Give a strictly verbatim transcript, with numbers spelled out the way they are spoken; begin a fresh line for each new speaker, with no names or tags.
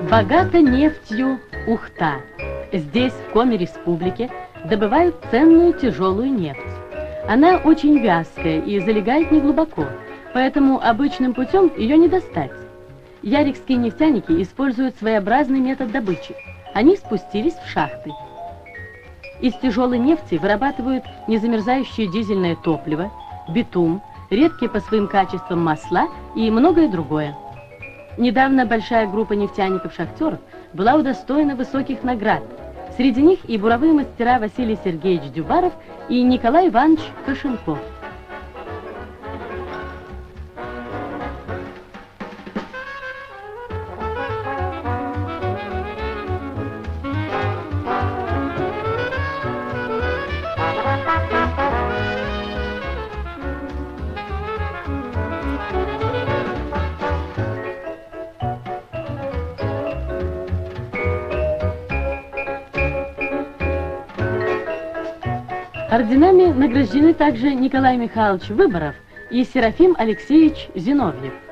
Богата нефтью Ухта. Здесь, в Коми-республике, добывают ценную тяжелую нефть. Она очень вязкая и залегает неглубоко, поэтому обычным путем ее не достать. Ярикские нефтяники используют своеобразный метод добычи. Они спустились в шахты. Из тяжелой нефти вырабатывают незамерзающее дизельное топливо, битум, редкие по своим качествам масла и многое другое. Недавно большая группа нефтяников-шахтеров была удостоена высоких наград. Среди них и буровые мастера Василий Сергеевич Дюбаров и Николай Иванович Кошенков. Орденами награждены также Николай Михайлович Выборов и Серафим Алексеевич Зиновьев.